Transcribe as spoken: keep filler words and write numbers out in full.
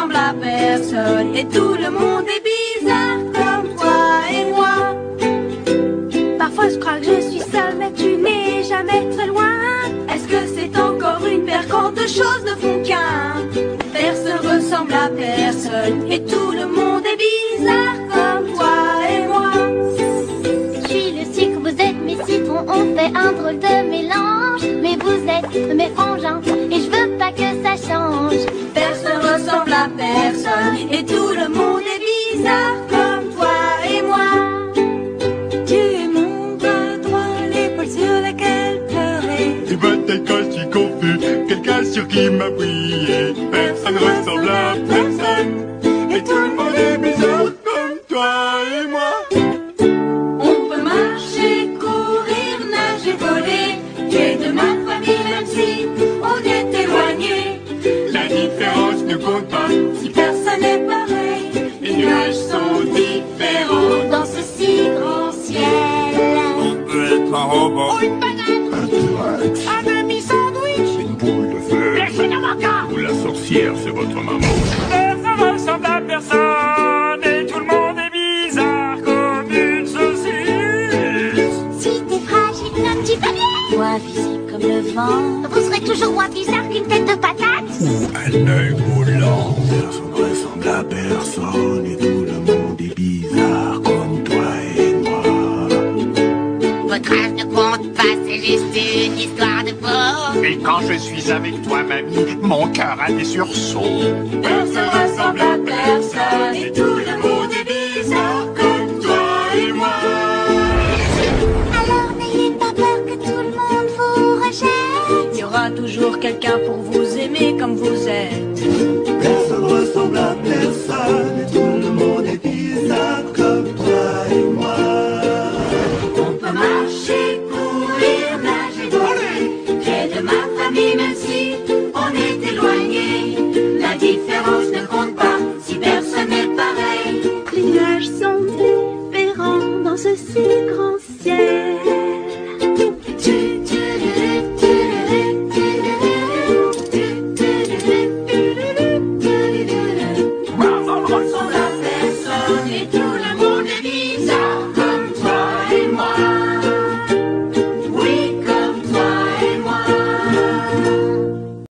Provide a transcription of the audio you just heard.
ressemble à personne et tout le monde est bizarre comme toi et moi. Parfois je crois que je suis seule mais tu n'es jamais très loin. Est-ce que c'est encore une paire quand deux choses ne font qu'un? Personne ressemble à personne et tout le monde est bizarre comme toi et moi. Je suis le sucre, vous êtes mes citrons, on fait un drôle de mélange. Mais vous êtes mes frangins et je veux pas que ça change. Personne ressemble à personne et tout le monde est bizarre comme toi et moi. Tu es mon bras droit, l'épaule sur laquelle pleurer. Et bataille quand je suis confus, quelqu'un sur qui m'a brillé. Personne ressemble à personne et tout le monde est bizarre comme toi et moi. On peut marcher, courir, nager, voler. Tu es de ma famille même si on est éloigné. La différence ne compte pas Si personne n'est pareil, les nuages sont différents dans ce si grand ciel. On peut être un robot, Une banane, un T-Rex, un demi-sandwich, une boule de feu, laissez dans mon cas. ou la sorcière, c'est votre maman. Personne ressemble à personne et tout le monde est bizarre comme une saucisse. Si t'es fragile, un petit papier, Toi visible comme le vent, vous serez toujours moins bizarre qu'une tête de patate. Ou un œil moulant. Personne ressemble à personne et tout le monde est bizarre comme toi et moi. Votre âge ne compte pas, c'est juste une histoire de peau. Et quand je suis avec toi, mamie, mon cœur a des sursauts. personne ressemble à personne et tout